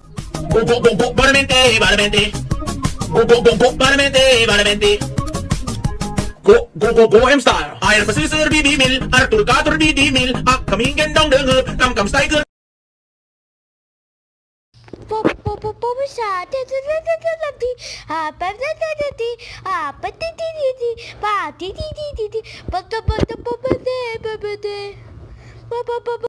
Buonamente, buonamente. Buonamente. Go, M style. I am a sister BB mill, Arthur Carter BD mill, coming and down the hill, come, stiker. Apa